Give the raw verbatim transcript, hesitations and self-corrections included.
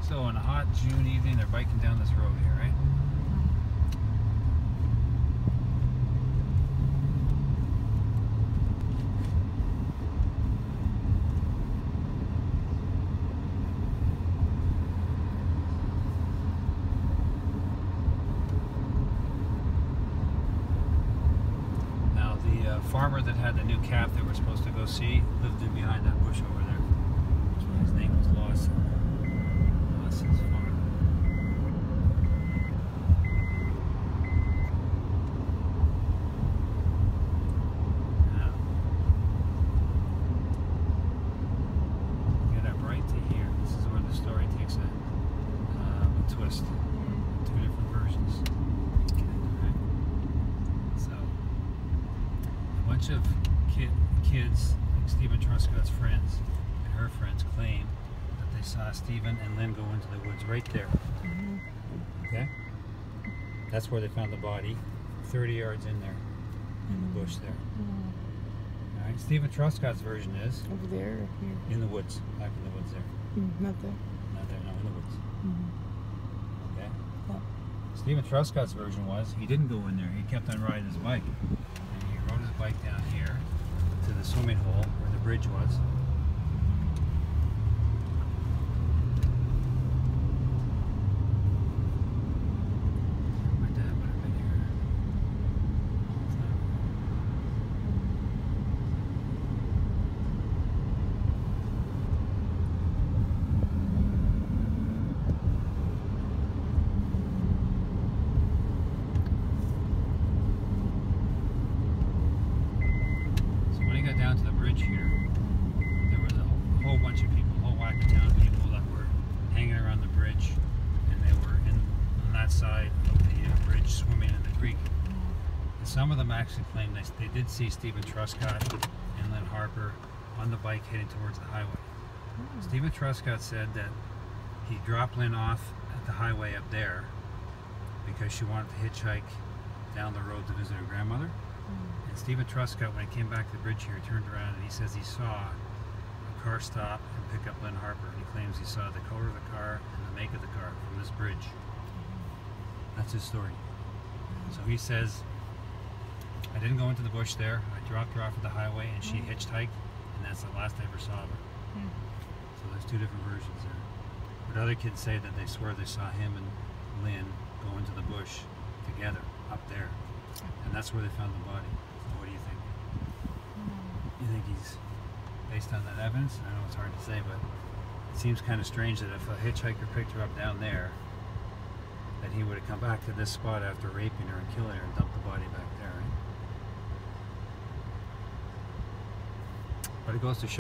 So on a hot June evening, they're biking down this road here, right? Now the uh, farmer that had the new calf they were supposed to go see lived in behind that bush over there. His name was Lawson. Lawson's farm. Now, get up right to here. This is where the story takes a, um, a twist. Two different versions. Right? So, a bunch of kid, kids, like Stephen Truscott's friends, and her friends claim that they saw Stephen and Lynn go into the woods right there. Mm-hmm. Okay? That's where they found the body, thirty yards in there, in the bush there. Mm-hmm. All right. Stephen Truscott's version is Over there or here? in the woods, back in the woods there. Mm, not there. Not there, no, in the woods. Mm-hmm. Okay? Yeah. Stephen Truscott's version was he didn't go in there. He kept on riding his bike. And he rode his bike down here to the swimming hole where the bridge was. My dad would have been here. So when he got down to the bridge here, there was a whole bunch of people, a whole whack of town people that were hanging around the bridge, and they were in on that side of the uh, bridge swimming in the creek. And some of them actually claimed they, they did see Stephen Truscott and Lynn Harper on the bike heading towards the highway. Mm. Stephen Truscott said that he dropped Lynn off at the highway up there because she wanted to hitchhike down the road to visit her grandmother. Mm. And Stephen Truscott, when he came back to the bridge here, turned around and he says he saw a car stop and pick up Lynn Harper. He claims he saw the color of the car and the make of the car from this bridge. That's his story. So he says, I didn't go into the bush there. I dropped her off at the highway and she hitchhiked, and that's the last I ever saw of her. Mm. So there's two different versions there. But other kids say that they swear they saw him and Lynn go into the bush together up there. And that's where they found the body. So what do you think? You think he's, based on that evidence, I know it's hard to say, but it seems kind of strange that if a hitchhiker picked her up down there, that he would have come back to this spot after raping her and killing her and dumped the body back there, right? But it goes to show